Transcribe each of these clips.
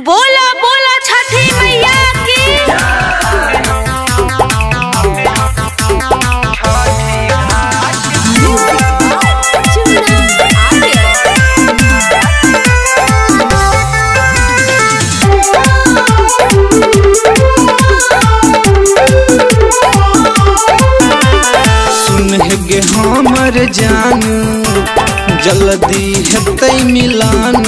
बोला बोला छठी मैया की। सुनहगे हमर जान जल्दी हेतै मिलान।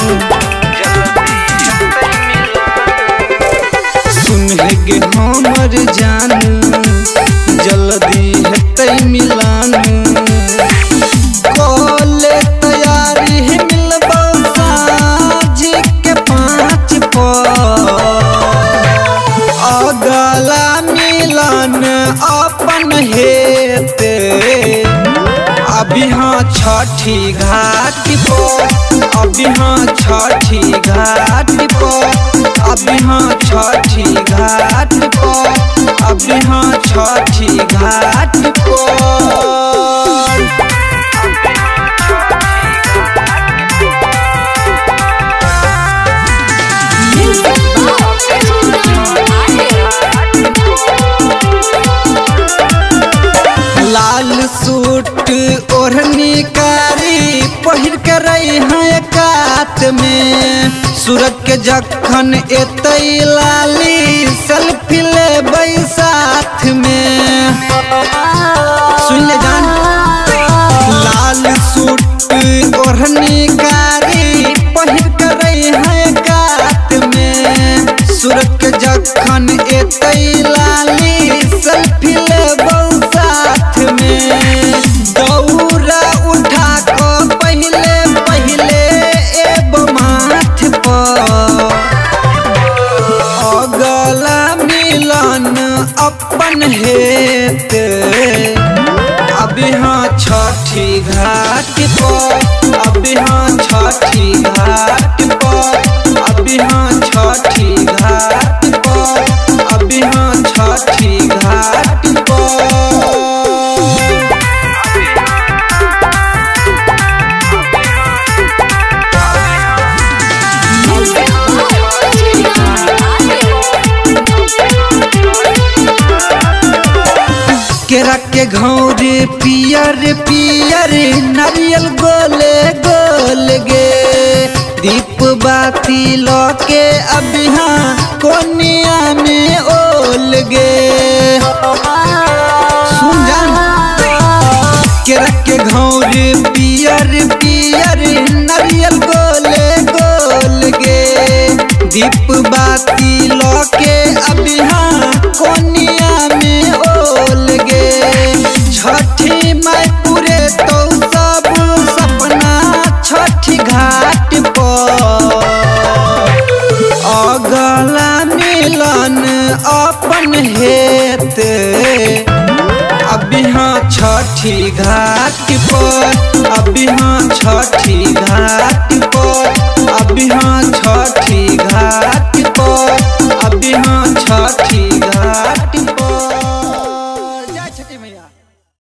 सुनहगे हमर जान जल्दी हेतै मिलान। कोले तैयारी मिलबा साँझ के 5 पर अगला मिलन अपन हेते। अभी हाँ छठी घाट पर, अभी हाँ छठी घाट पर, अभी हाँ छठी घाट पर, अभी हाँ छठी घाट पर। लाल सूट ओढ़नी कारी पहिर के रही है कात में। सूरज के जखन एतई लाली सेल्फी लेबै साथ में। सुन ले जान, लाल सूट ओढ़नी कारी पहिर के रही है कात में। सूरज के जखन एतई लाली सेल्फी लेबै साथ में। दौरा उठा को पहले पहले एब माथ पर अगला मिलन अपन हेते। अभी हाँ छठी घाट पर, अभी हाँ छठी घाट पर, अभी हाँ छठी घाट पर, अभी हाँ छठी घाट पर। केरा के घौरे पियर पियर नारियल गोले गोल गे। दीप बाती लौके अभी हाँ कोनिया में ओल गे। सुन जान, केरा के घौरे पियर पियर नारियल गोले गोल गे। दीप बाती लौके अभी हाँ कोनिया में ओल गे। छठी माई पूरे तो सब सपना छठी घाट पर अगला मिलन अपन हेते। अभी हाँ छठी घाट पर, अभी हाँ छठी घाट